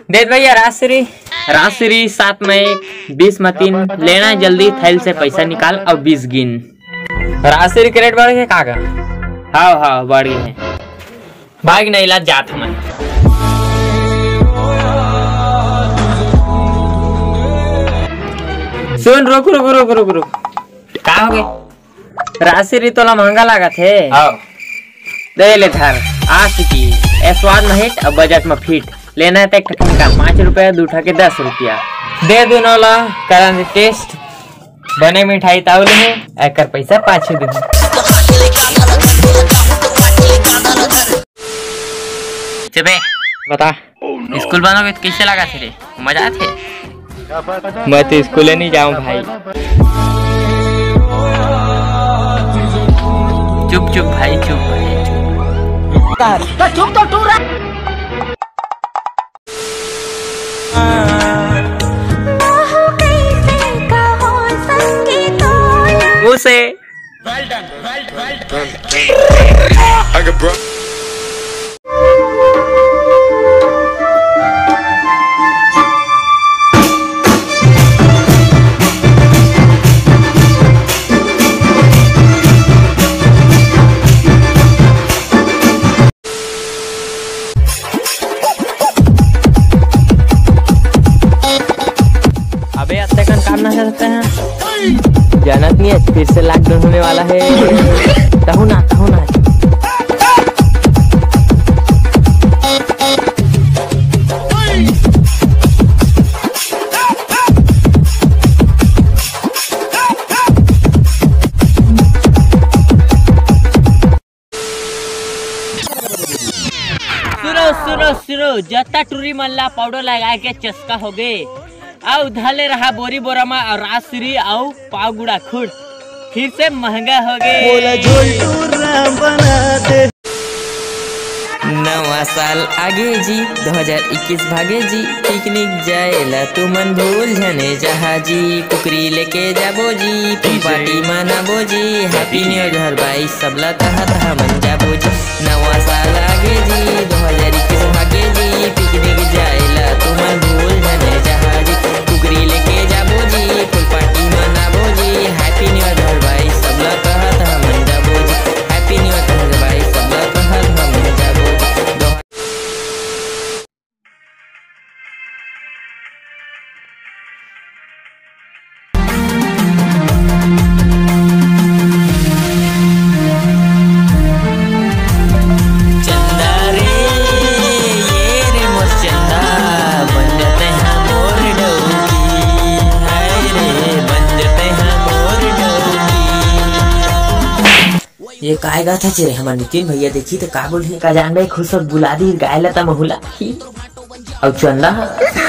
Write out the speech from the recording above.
दे भैया राजश्री राजश्री 7 मई 20 मतीन लेना जल्दी थैल से पैसा निकाल और 20 गिन। राजश्री के रेट बढ़ गए कागा? हाँ बढ़ गए हैं। भाग नहीं ला जात मैं। सुन रुक रुक रुक रुक रुक का हो गए? राजश्री तोला महंगा लगा थे। दे ले धर आशिकी स्वाद में हिट और बजट में फिट लेना है तो एक टकन का 5 रुपया 2 ठके 10 रुपया दे दो नौला करा टेस्ट बने मिठाई तावले है एकर पैसा पाछे दे। चबे बता स्कूल बनोगे तो कैसे लगा थे रे? मजा थे? मैं तो स्कूल नहीं जाऊं भाई। चुप चुप भाई चुप चुप तो टूरा मुझसे अबे अब तक काम ना कर सकते हैं जानत नहीं है फिर से लॉकडाउन होने वाला है। तहु ना सुनो जत्ता टूरी मल्ला पाउडर लगा के चस्का हो गए आउ धले रहा बोरी बोरामा और राजश्री आउ पाव गुड़ा खुद फिर से महंगा हो गए। नवा साल आगे जी 2021 भागे जी पिकनिक जाएला तू मन भूल झने जहाजी कुकरी लेके जाबो जी पार्टी मनाबो जी हैप्पी न्यू ईयर भाई सबला तहा मन जाबो जी। नवा साल आगे जी 2021 भागे जी पिकनिक जाएला तू मन भूल झने जहाजी कुकरी लेके जाबो जी फुल पार्टी मनाबो जी हैप्पी न्यू ईयर भाई सबला तहा मन जाबो जी हैप्पी न्यू ईयर भाई सबला तहा मन जाबो जी। ये कायगा था चिरे हमारे नितिन भैया देखी तो का बोल का जान भाई खुश बुला दी गायला था महुला और चंदा